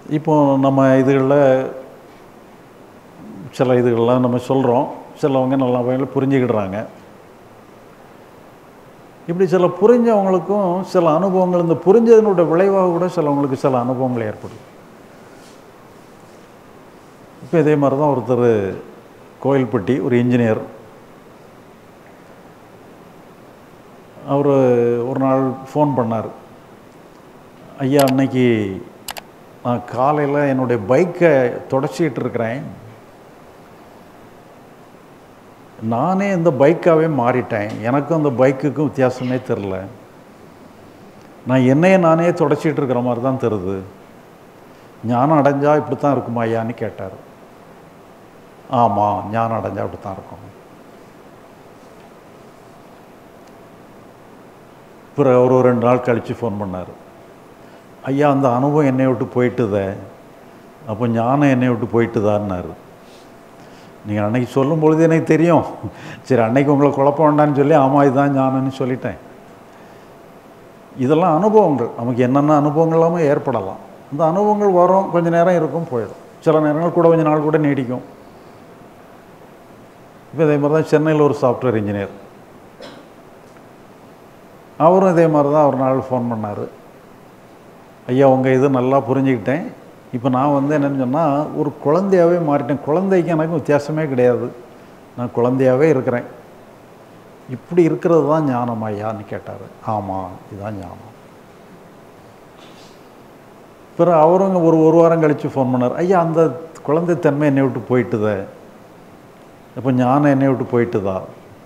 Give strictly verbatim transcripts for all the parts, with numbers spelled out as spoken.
இப்போ நம்ம இதுகளில் சில இதுகள்லாம் நம்ம சொல்கிறோம், சிலவங்க நல்லா வகையில் புரிஞ்சுக்கிடுறாங்க. இப்படி சில புரிஞ்சவங்களுக்கும் சில அனுபவங்கள், இந்த புரிஞ்சதனுடைய விளைவாக கூட சிலவங்களுக்கு சில அனுபவங்கள் ஏற்படுது. இப்போ இதே மாதிரி தான் ஒருத்தர் கோயில்பட்டி ஒரு இன்ஜினியர், அவர் ஒரு நாள் ஃபோன் பண்ணார். ஐயா, அன்னைக்கு நான் காலையில் என்னுடைய பைக்கை தொடச்சிக்கிட்டு இருக்கிறேன், நானே இந்த பைக்காகவே மாறிட்டேன், எனக்கும் அந்த பைக்குக்கும் வித்தியாசமே தெரில, நான் என்னையே நானே தொடச்சிக்கிட்டு இருக்கிற மாதிரி தான் தெரியுது, ஞானம் அடைஞ்சால் இப்படி தான் இருக்குமா ஐயான்னு கேட்டார். ஆமாம், ஞானம் அடைஞ்சால் இப்படி தான் இருக்கும். பிறகு அவர் ஒரு ரெண்டு நாள் கழித்து ஃபோன் பண்ணார். ஐயா, அந்த அனுபவம் என்னை விட்டு போயிட்டுதே, அப்போ ஞானம் என்னை விட்டு போயிட்டுதான்னாரு. நீங்கள் அன்றைக்கி சொல்லும் பொழுது எனக்கு தெரியும், சரி அன்றைக்கி உங்களை குழப்ப வேண்டான்னு சொல்லி ஆமாம் இதுதான் ஞானம்னு சொல்லிட்டேன். இதெல்லாம் அனுபவங்கள், நமக்கு என்னென்ன அனுபவங்கள் எல்லாமே ஏற்படலாம். இந்த அனுபவங்கள் வரும், கொஞ்சம் நேரம் இருக்கும், போயிடும். சில நேரங்கள் கூட கொஞ்சம் நாள் கூட நீடிக்கும். இப்போ இதே மாதிரி தான் சென்னையில் ஒரு சாஃப்ட்வேர் இன்ஜினியர், அவரும் இதே மாதிரி தான் ஒரு நாள் ஃபோன் பண்ணார். ஐயா, உங்கள் இது நல்லா புரிஞ்சுக்கிட்டேன், இப்போ நான் வந்து என்னென்னு சொன்னால் ஒரு குழந்தையாகவே மாறிட்டேன், குழந்தைக்கு எனக்கு வித்தியாசமே கிடையாது, நான் குழந்தையாகவே இருக்கிறேன், இப்படி இருக்கிறது தான் ஞானம் ஐயான்னு கேட்டார். ஆமாம், இதுதான் ஞானம். பிறகு அவருங்க ஒரு ஒரு வாரம் கழித்து ஃபோன் பண்ணார். ஐயா, அந்த குழந்தைத்தன்மை என்னை விட்டு போயிட்டுதே, அப்போ ஞானம் என்னை விட்டு போயிட்டுதா?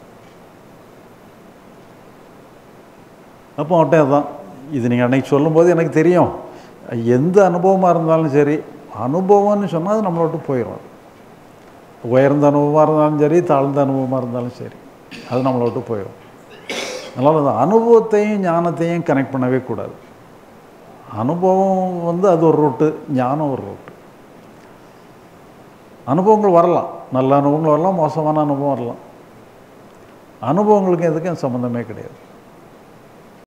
அப்போ அவட்டே தான், இது நீங்கள் அன்றைக்கி சொல்லும்போது எனக்கு தெரியும், எந்த அனுபவமாக இருந்தாலும் சரி, அனுபவம்னு சொன்னால் அது நம்மளை விட்டு போயிடும். உயர்ந்த அனுபவமாக இருந்தாலும் சரி, தாழ்ந்த அனுபவமாக இருந்தாலும் சரி, அது நம்மளை விட்டு போயிடும். அதனால் அந்த அனுபவத்தையும் ஞானத்தையும் கனெக்ட் பண்ணவே கூடாது. அனுபவம் வந்து அது ஒரு ரூட்டு, ஞானம் ஒரு ரூட்டு. அனுபவங்கள் வரலாம், நல்ல அனுபவங்கள் வரலாம், மோசமான அனுபவம் வரலாம். அனுபவங்களுக்கு எதுக்கும் சம்மந்தமே கிடையாது.